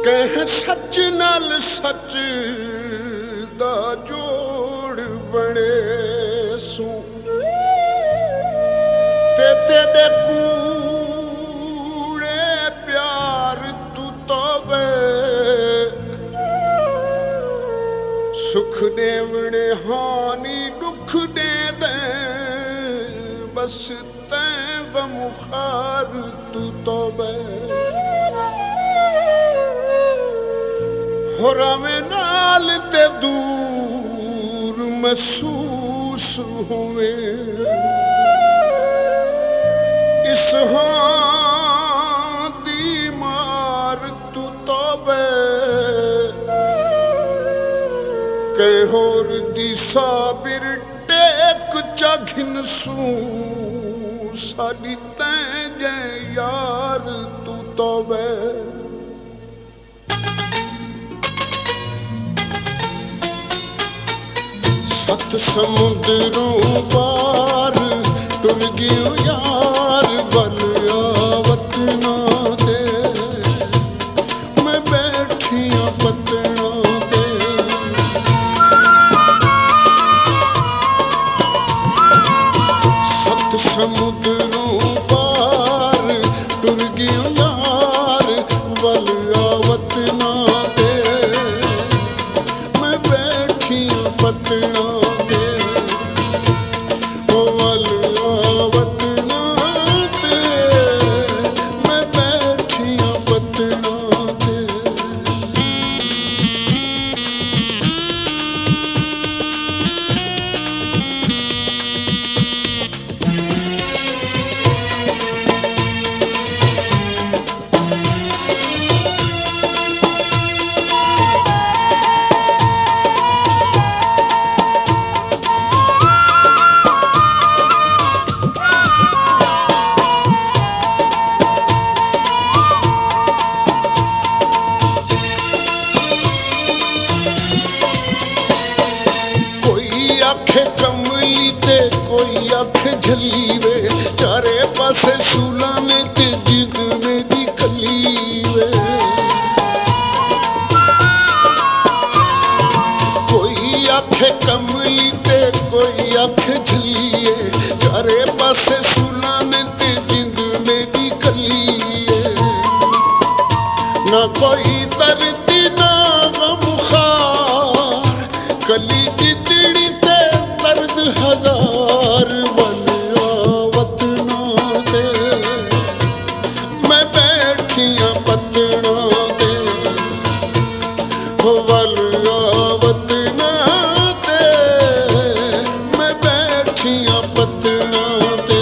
कह सच नाल सच दा जोड़ बने सू ते तेरे कूड़े प्यार तू तोबे सुख देवणे हानि दुख दे दे बस तैं बमुखार तू तोबे होरावे नाल ते दूर महसूस होवे इस हां दी मार तू तोबे कै होर दी साबिर टेक चाघिन सू साडी तैं जै यार तू तोबे सत समुद्रों पार टुर गयो यार बल आवत ना दे मैं बैठिया पतना दे सत समुद्रों पार टुर गयो यार बल आवत ना दे मैं बैठिया पतना आखे कमली ते कोई आखे झलीवे चारे पासे सूला में ते जिद मेरी खलीवे कोई आखे कमली ते कोई आखे झलीवे चारे पासे सूला में ते जिद मेरी खलीवे ना कोई दर्दी ना गमखार कली जितड़ी दर्द हजार बल आवत ना दे मैं बैठिया पतना दे बल आवत ना दे मैं बैठिया पतना दे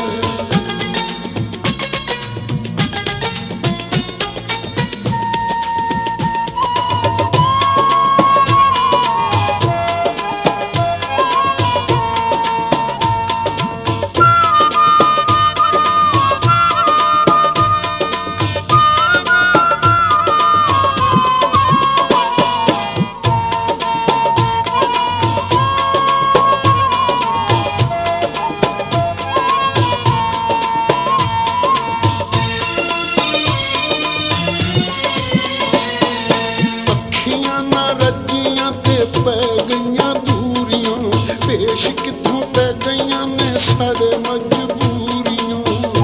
पेश किथों पै गईयां ने साढ़े मजबूरियां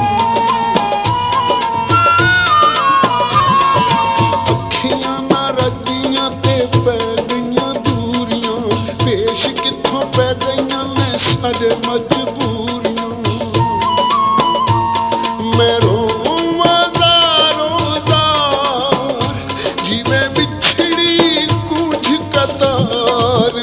अखियां ना रजियां ते पै गईयां दूरियां पेश किथों पै गईयां ने साढ़े मजबूरियां मैं रोवां ज़ारों ज़ार जिवें बिछड़ी कूंज कतार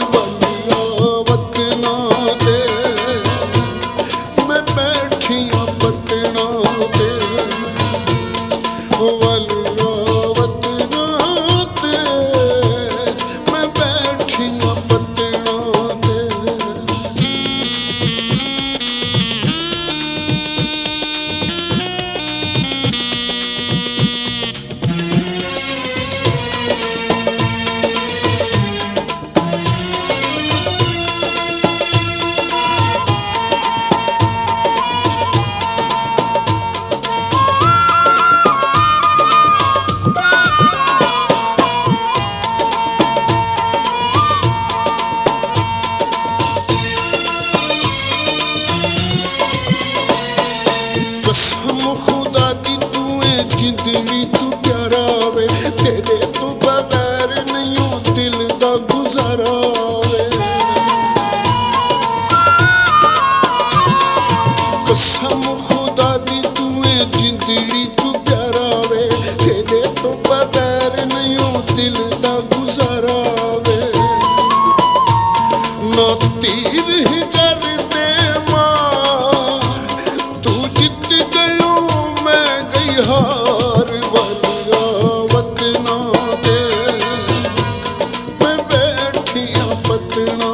सौ तीर ही कर दे मार, तू जीत गयो मैं गई हार वालिया वतना दे, मैं बैठिया पतना